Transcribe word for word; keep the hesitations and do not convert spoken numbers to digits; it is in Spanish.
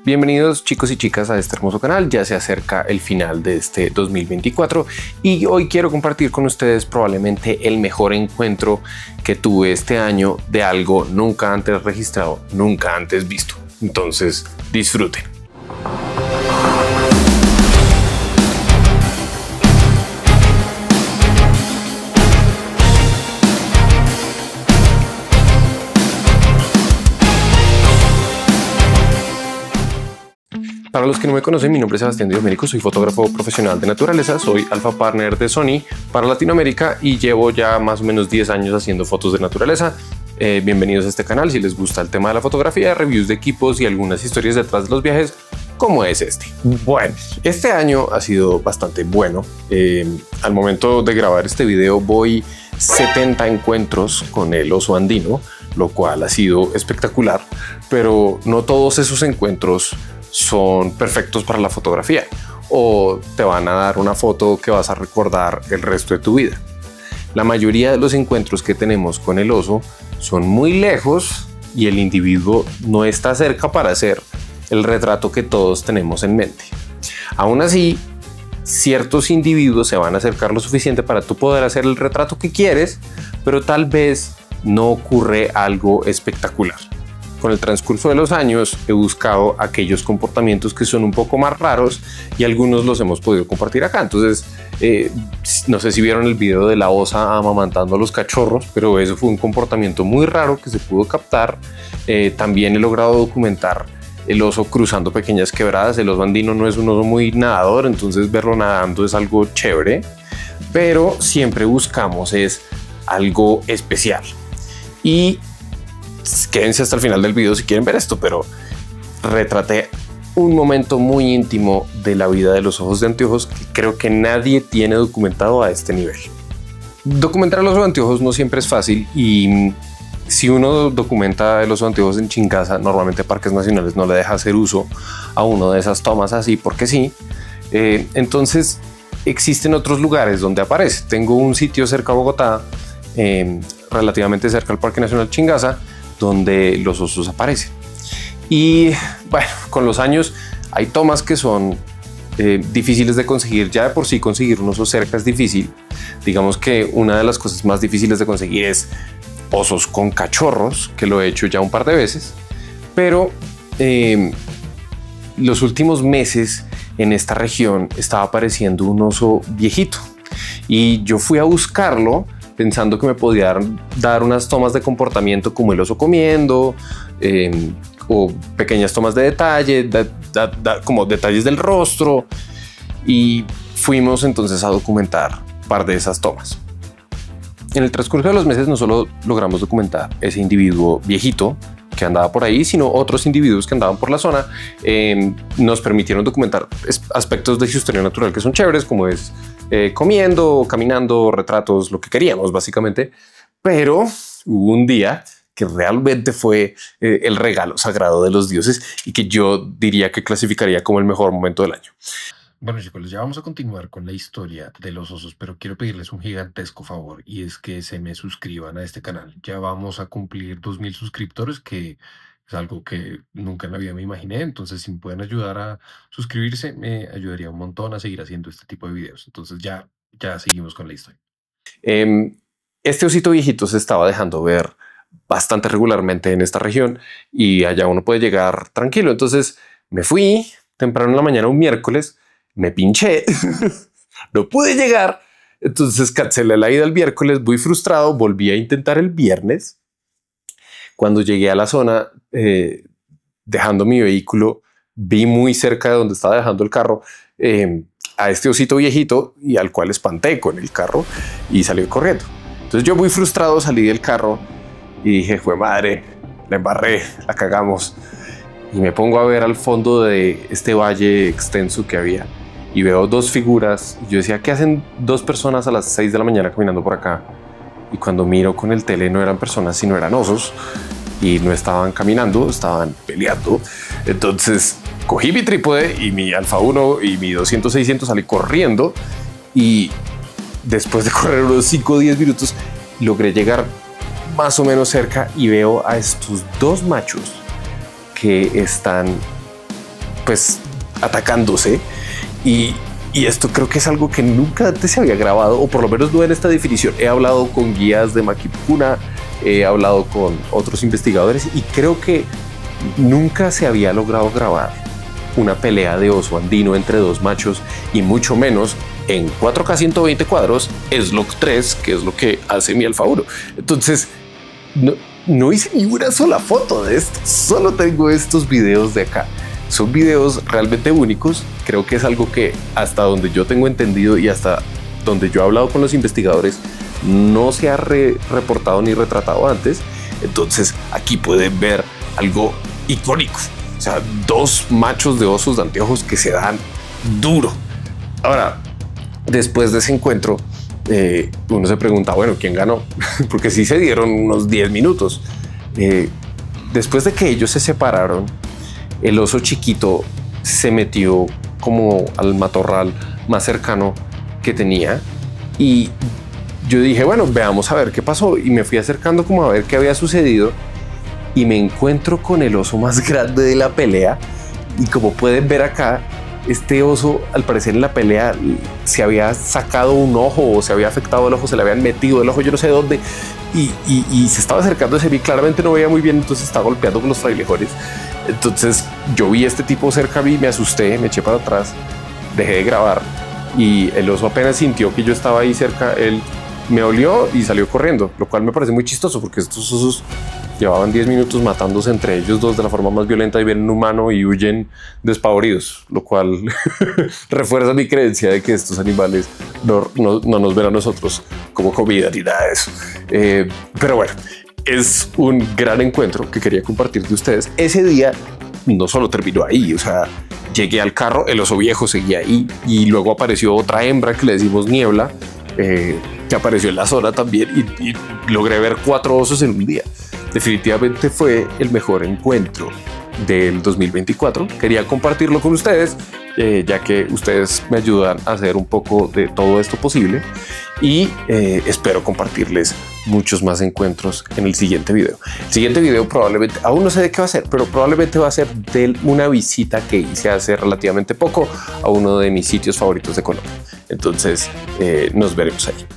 Bienvenidos chicos y chicas a este hermoso canal. Ya se acerca el final de este dos mil veinticuatro y hoy quiero compartir con ustedes probablemente el mejor encuentro que tuve este año de algo nunca antes registrado, nunca antes visto. Entonces disfruten. Para los que no me conocen, mi nombre es Sebastián Diomérico, soy fotógrafo profesional de naturaleza, soy alfa partner de Sony para Latinoamérica y llevo ya más o menos diez años haciendo fotos de naturaleza. Eh, bienvenidos a este canal si les gusta el tema de la fotografía, reviews de equipos y algunas historias detrás de los viajes como es este. Bueno, este año ha sido bastante bueno. Eh, al momento de grabar este video voy setenta encuentros con el oso andino, lo cual ha sido espectacular, pero no todos esos encuentros son perfectos para la fotografía o te van a dar una foto que vas a recordar el resto de tu vida. La mayoría de los encuentros que tenemos con el oso son muy lejos y el individuo no está cerca para hacer el retrato que todos tenemos en mente. Aún así, ciertos individuos se van a acercar lo suficiente para tú poder hacer el retrato que quieres, pero tal vez no ocurre algo espectacular. Con el transcurso de los años he buscado aquellos comportamientos que son un poco más raros y algunos los hemos podido compartir acá. Entonces, eh, no sé si vieron el video de la osa amamantando a los cachorros, pero eso fue un comportamiento muy raro que se pudo captar. Eh, también he logrado documentar el oso cruzando pequeñas quebradas. El oso andino no es un oso muy nadador, entonces verlo nadando es algo chévere, pero siempre buscamos es algo especial. Y quédense hasta el final del video si quieren ver esto, pero retraté un momento muy íntimo de la vida de los ojos de anteojos que creo que nadie tiene documentado a este nivel. Documentar los ojos de anteojos no siempre es fácil y si uno documenta los ojos de anteojos en Chingaza, normalmente Parques Nacionales no le deja hacer uso a uno de esas tomas así porque sí. Eh, entonces existen otros lugares donde aparece. Tengo un sitio cerca de Bogotá, eh, relativamente cerca al Parque Nacional Chingaza, donde los osos aparecen. Y bueno, con los años hay tomas que son eh, difíciles de conseguir. Ya de por sí conseguir un oso cerca es difícil. Digamos que una de las cosas más difíciles de conseguir es osos con cachorros, que lo he hecho ya un par de veces, pero eh, los últimos meses en esta región estaba apareciendo un oso viejito y yo fui a buscarlo pensando que me podía dar unas tomas de comportamiento como el oso comiendo eh, o pequeñas tomas de detalle, da, da, da, como detalles del rostro, y fuimos entonces a documentar un par de esas tomas. En el transcurso de los meses no solo logramos documentar ese individuo viejito que andaba por ahí, sino otros individuos que andaban por la zona. Eh, nos permitieron documentar aspectos de su historia natural que son chéveres, como es eh, comiendo, caminando, retratos, lo que queríamos básicamente. Pero hubo un día que realmente fue eh, el regalo sagrado de los dioses y que yo diría que clasificaría como el mejor momento del año. Bueno chicos, ya vamos a continuar con la historia de los osos, pero quiero pedirles un gigantesco favor y es que se me suscriban a este canal. Ya vamos a cumplir dos mil suscriptores, que es algo que nunca en la vida me imaginé. Entonces, si me pueden ayudar a suscribirse, me ayudaría un montón a seguir haciendo este tipo de videos. Entonces ya, ya seguimos con la historia. Eh, este osito viejito se estaba dejando ver bastante regularmente en esta región y allá uno puede llegar tranquilo. Entonces me fui temprano en la mañana un miércoles, me pinché, no pude llegar, entonces cancelé la ida el miércoles, muy frustrado, volví a intentar el viernes. Cuando llegué a la zona, eh, dejando mi vehículo, vi muy cerca de donde estaba dejando el carro eh, a este osito viejito y al cual espanté con el carro y salió corriendo. Entonces yo muy frustrado salí del carro y dije, fue madre, la embarré, la cagamos. Y me pongo a ver al fondo de este valle extenso que había y veo dos figuras. Y yo decía, ¿qué hacen dos personas a las seis de la mañana caminando por acá? Y cuando miro con el tele no eran personas, sino eran osos y no estaban caminando, estaban peleando. Entonces cogí mi trípode y mi Alfa uno y mi doscientos seiscientos, salí corriendo y después de correr unos cinco o diez minutos logré llegar más o menos cerca y veo a estos dos machos que están pues atacándose. Y, y esto creo que es algo que nunca antes se había grabado, o por lo menos no en esta definición. He hablado con guías de Makipuna, he hablado con otros investigadores y creo que nunca se había logrado grabar una pelea de oso andino entre dos machos, y mucho menos en cuatro K ciento veinte cuadros, S-Log tres, que es lo que hace mi Alfa uno. Entonces no, no hice ni una sola foto de esto, solo tengo estos videos de acá. Son videos realmente únicos. Creo que es algo que, hasta donde yo tengo entendido y hasta donde yo he hablado con los investigadores, no se ha re reportado ni retratado antes. Entonces aquí pueden ver algo icónico. O sea, dos machos de osos de anteojos que se dan duro. Ahora, después de ese encuentro, eh, uno se pregunta, bueno, ¿quién ganó? Porque sí se dieron unos diez minutos. Eh, después de que ellos se separaron, el oso chiquito se metió como al matorral más cercano que tenía, y yo dije, bueno, veamos a ver qué pasó, y me fui acercando como a ver qué había sucedido, y me encuentro con el oso más grande de la pelea. Y como pueden ver acá, este oso, al parecer en la pelea, se había sacado un ojo o se había afectado el ojo, se le habían metido el ojo, yo no sé dónde, y, y, y se estaba acercando a mí. Claramente no veía muy bien, entonces estaba golpeando con los frailejones. Entonces yo vi a este tipo cerca a mí, me asusté, me eché para atrás, dejé de grabar, y el oso apenas sintió que yo estaba ahí cerca, él me olió y salió corriendo, lo cual me parece muy chistoso porque estos osos llevaban diez minutos matándose entre ellos dos de la forma más violenta, y ven un humano y huyen despavoridos, lo cual refuerza mi creencia de que estos animales no, no, no nos ven a nosotros como comida ni nada de eso. Eh, pero bueno, es un gran encuentro que quería compartir de ustedes. Ese día no solo terminó ahí, o sea, llegué al carro, el oso viejo seguía ahí, y luego apareció otra hembra que le decimos Niebla, eh, que apareció en la zona también, y, y logré ver cuatro osos en un día. Definitivamente fue el mejor encuentro del dos mil veinticuatro. Quería compartirlo con ustedes, eh, ya que ustedes me ayudan a hacer un poco de todo esto posible, y eh, espero compartirles muchos más encuentros en el siguiente video. El siguiente video probablemente, aún no sé de qué va a ser, pero probablemente va a ser de una visita que hice hace relativamente poco a uno de mis sitios favoritos de Colombia. Entonces eh, nos veremos ahí.